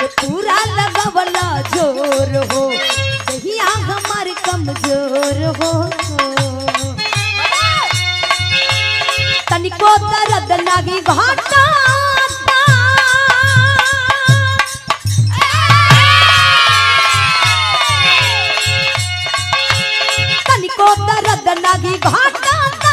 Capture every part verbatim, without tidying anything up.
पूरा लगवला जोर हो दहिया हमार कमजोर हो तनिको दर्द लागी घाटा तनिको दर्द लागी घाटा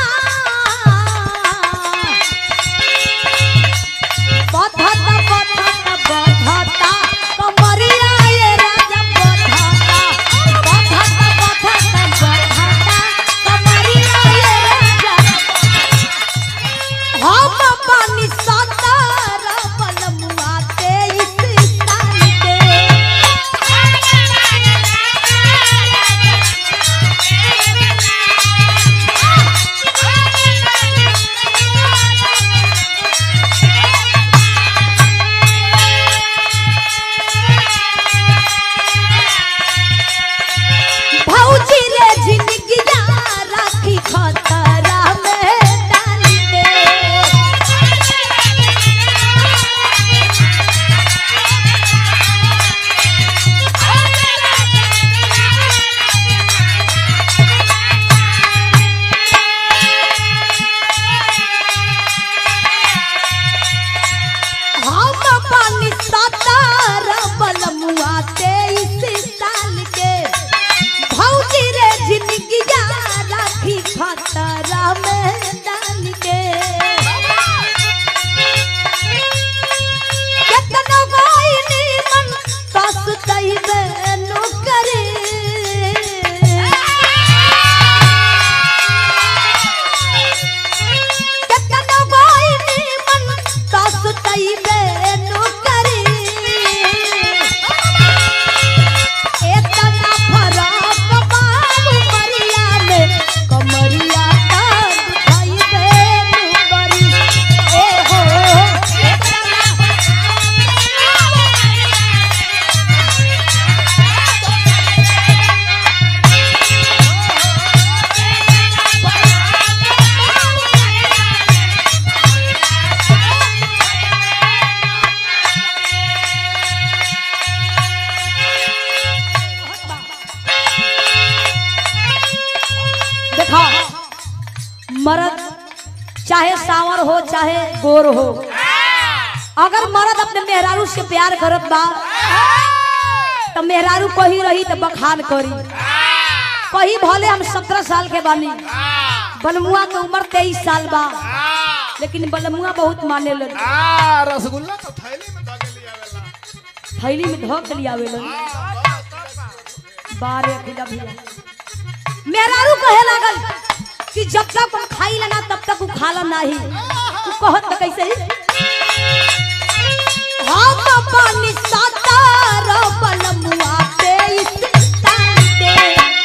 बधाता बधाता बधाता कमरिया ये राजा बधाता बधाता बधाता बधाता कमरिया ये राजा हम पानी सतार बलमुआ तेईस साल के भौजी रे जिंदगिया राखी खतरा में डाल दे हम पानी सतार बलमुआ तेईस साल के भौजी रे जिंदगिया राखी खतरा में डाल के केतनो गोइनी मन तस तइबे नो करे केतनो गोइनी मन तस तइबे नो करे एतना फरक बाबू मरिया में कमरिया का दुखाई बे नुबरी ए हो देखो मर्द चाहे सावर हो चाहे गोर हो अगर मर्द अपने मेहरारू से प्यार करत बा तो मेहरारू कही रही तो बखान करी कही भले हम सत्रह साल के बानी बलमुआ के उम्र तेईस साल बा लेकिन बलमुआ बहुत माने लगी आ रसगुल्ला तो थैली में धके लिया वाला थैली में धो के लिया वेलन बारे खिला भैया मेहरारू कहे लागल कि जब तक हम खाई लेना तब तक उ खाला नहीं तू कहत त कैसे हम पानी सतार बलमुआ तेईस साल के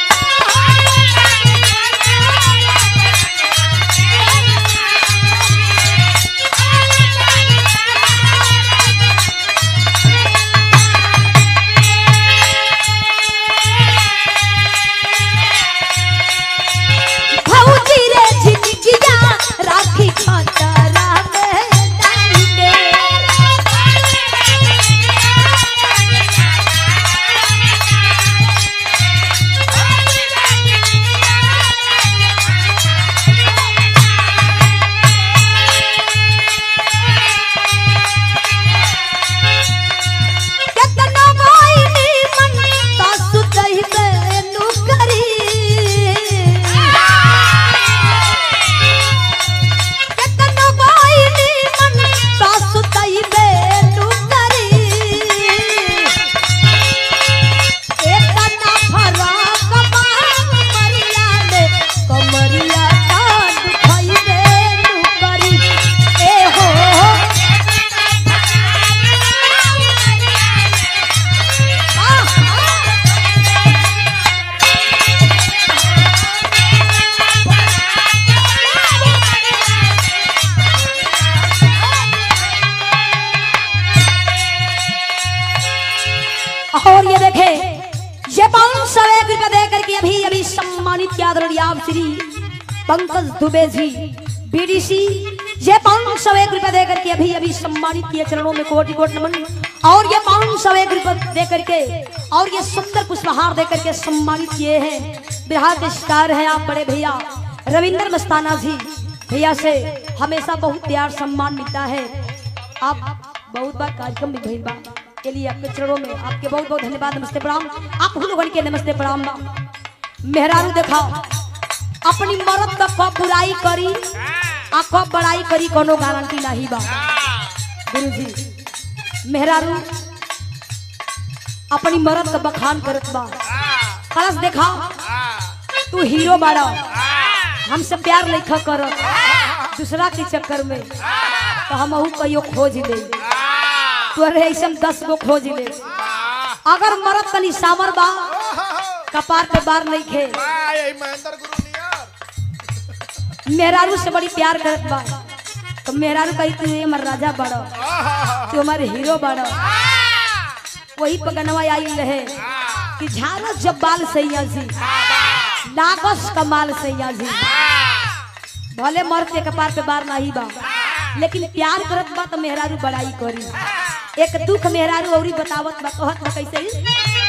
भौजी रे जिंदगिया राखी खतरा में डाल के केतना गोइनी मन तसु तइबे नु करी केतना गोइनी मन तसु तइबे नु करी एतना फरक बाबू मरिया में कमरिया का दुखाइबे नु करी ए हो और ये देखे ये पाउंड सौ एक रुपया दे करके अभी अभी सम्मानित किया आप श्री पंकज दुबे जी बीडीसी ये पाउंड सौ एक रुपया दे करके अभी अभी सम्मानित किए चरणों में कोटि कोटि नमन। और ये पाँच सौ एक रुपये दे करके और ये सुंदर पुष्पहार दे करके सम्मानित किए हैं। बिहार के स्टार हैं आप बड़े भैया रविंद्र मस्ताना जी। भैया से हमेशा बहुत प्यार सम्मान मिलता है। आप बहुत बार कार्यक्रम भी भइल बा के लिए आपके चरणों में आपके बहुत बहुत धन्यवाद। नमस्ते प्रणाम। आप लोगन के नमस्ते प्रणाम बा। मेहरारू देखा अपनी मरद का कब बुराई करी आ कब बड़ाई करी कोनो गारंटी नहीं बा। गुरु जी मेहरारू अपनी मरद का बखान करत बा। कलश देखा तू हीरो बाड़ा हमसे प्यार नहीं कर दूसरा के चक्कर में तो हम कहियो खोज ले तोरे ऐसा दस गो खोज ले। अगर मरद तनी सामर बा कपार पे बार नहीं खे मेहरारू से बड़ी प्यार करत बा तो मेहरारू कही तू हमार राजा बड़ो तू हमारे हीरो बड़ो। वही पगनवा आई रहे कि झारस जब बाल सैया जी लागस कमाल सैया जी। भले मर्द के कपार पे बार नहीं बा लेकिन प्यार करत बा तो मेहरारू बड़ाई करी। एक दुख मेहरारू औरी बतावत बा कहत बा कैसे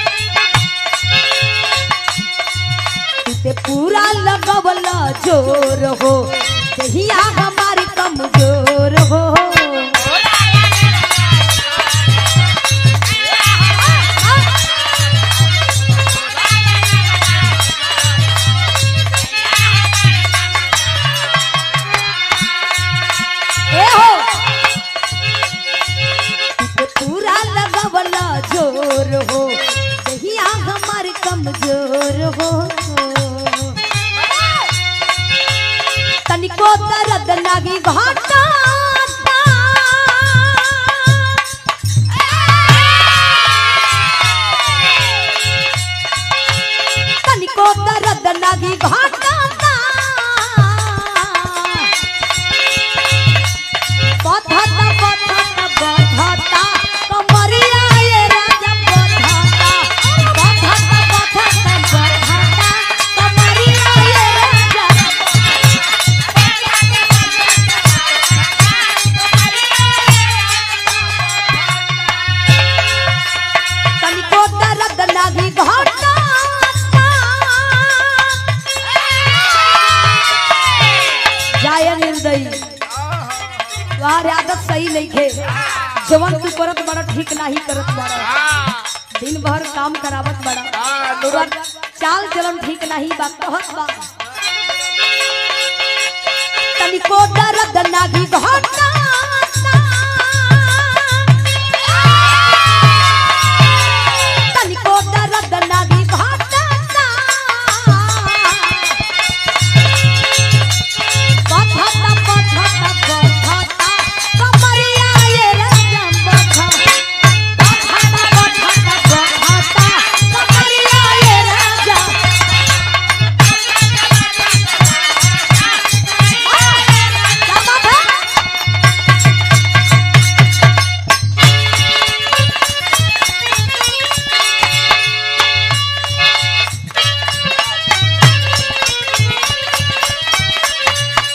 ते पूरा लगवला जोर हो दहिया हमारी कमजोर हो। ए हो ते पूरा लगवला जोर हो दहिया हमारी कमजोर हो। तनिको दर्द लगी घाटा तनिको दर्द लगी घाटा बधता बधता बधता कमरिया ये राजा बधता बधता बधता बधता कमरिया ये राजा। तनिको दर्द लगी घाटा जाय निर्दयी तुम्हारी आदत सही नहीं थे। जवन तू करत बड़ा ठीक नहीं करत बड़ा दिन भर काम करावत बड़ा चाल चलन ठीक नहीं बा कहत बा तनिको दर्द लगी घाटा